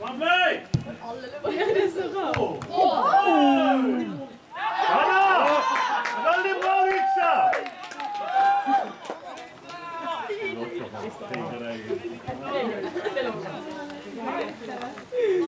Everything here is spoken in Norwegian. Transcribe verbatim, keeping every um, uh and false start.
Det er så rart. Ja da! Veldig bra, Viksa! Det er lov.